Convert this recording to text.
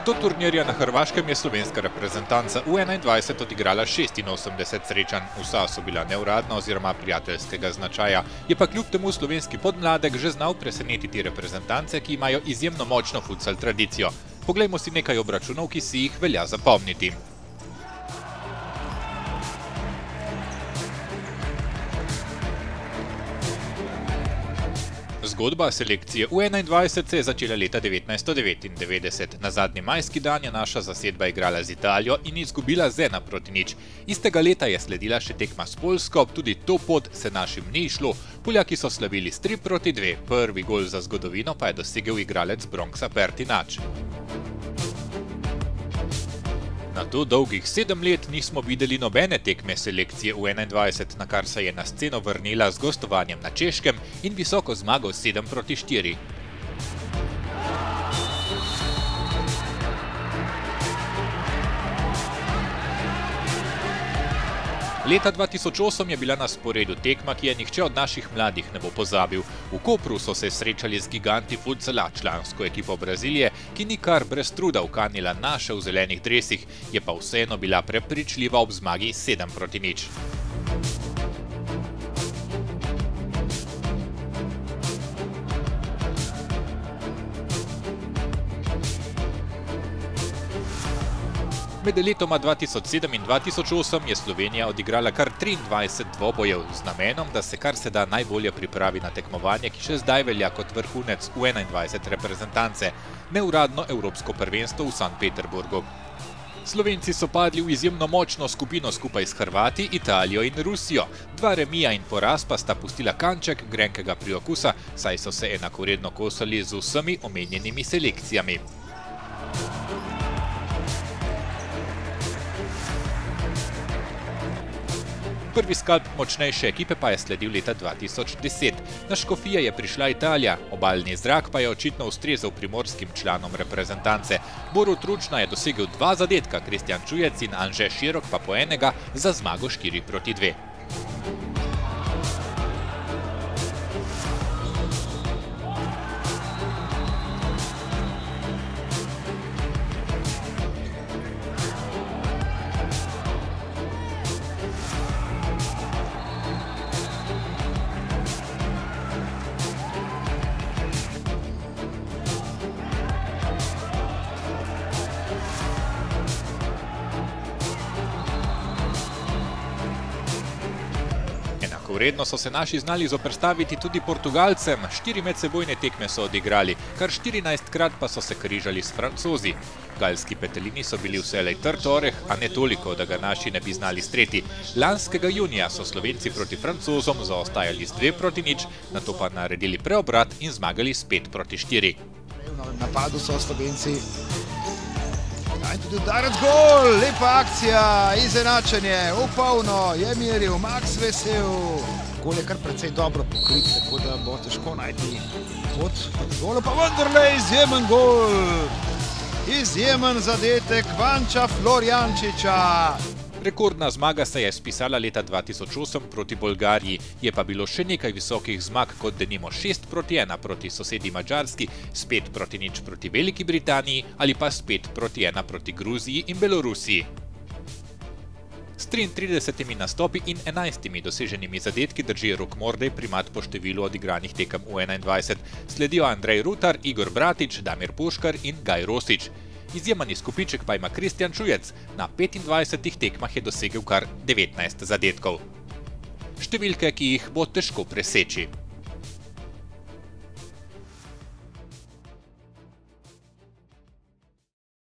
Do turnirja na Hrvaškem je slovenska reprezentanca U21 odigrala 86 srečanj. Vsa so bila neuradna oziroma prijateljskega značaja. Je pa kljub temu slovenski podmladek že znal presenetiti reprezentance, ki imajo izjemno močno futsal tradicijo. Poglejmo si nekaj obračunov, ki si jih velja zapomniti. Zgodba selekcije U21 se je začela leta 1999. Na zadnji majski dan je naša zasedba igrala z Italijo in izgubila z 1:0. Istega leta je sledila še tekma s Poljsko, tudi to pot se našim ni išlo. Poljaki so slavili s 3:2. Prvi gol za zgodovino pa je dosegel igralec Bronxa Pertinač. Na to dolgih 7 let nismo videli nobene tekme selekcije U21, na kar se je na sceno vrnila z gostovanjem na Češkem in visoko zmago 7:4. Leta 2008 je bila na sporedu tekma, ki je nihče od naših mladih ne bo pozabil. V Kopru so se srečali z giganti futsala, člansko ekipo Brazilije, ki ni kar brez truda ukanila naše v zelenih dresih, je pa vseeno bila prepričljiva ob zmagi 7:0. Med letoma 2007 in 2008 je Slovenija odigrala kar 23 dvobojev z namenom, da se kar se da najbolje pripravi na tekmovanje, ki še zdaj velja kot vrhunec U21 reprezentance, neuradno evropsko prvenstvo v Sankt Peterburgu. Slovenci so padli v izjemno močno skupino skupaj s Hrvati, Italijo in Rusijo. 2 remija in poraz pa sta pustila kanček grenkega priokusa, saj so se enakovredno kosali z vsemi omenjenimi selekcijami. Prvi skalp močnejše ekipe pa je sledil leta 2010. Na Škofije je prišla Italija, obalni zrak pa je očitno ustrezal primorskim članom reprezentance. Borut Ručna je dosegel 2 zadetka, Kristjan Čujec in Anže Širok pa po enega za zmago 4:2. Vredno so se naši znali zoperstaviti tudi Portugalcem. 4 medsebojne tekme so odigrali, kar 14krat pa so se križali s Francozi. Galski petelini so bili vselej trd oreh, a ne toliko, da ga naši ne bi znali streti. Lanskega junija so Slovenci proti Francozom zaostajali z 2:0, nato pa naredili preobrat in zmagali s 5:4. V napadu so Slovenci. In tudi udarec gol, lepa akcija, izenačenje, v polno, je meril, Max vesel. Gol je kar precej dobro pokrit, tako da bo težko najti pot proti golu, pa vendarle izjemen gol. Izjemen zadetek Vanča Florjančiča. Rekordna zmaga se je spisala leta 2008 proti Bolgariji, je pa bilo še nekaj visokih zmag, kot denimo 6:1 proti sosedi Madžarski, s 5:0 proti Veliki Britaniji ali pa s 5:1 proti Gruziji in Belorusiji. S 33 nastopi in 11 doseženimi zadetki drži Rok Mordej primat po številu odigranih tekem U21. Sledijo Andrej Rutar, Igor Bratič, Damir Puškar in Gaj Rosič. Izjemen izkupiček pa ima Kristjan Čujec. Na 25 tekmah je dosegel kar 19 zadetkov. Številke, ki jih bo težko preseči.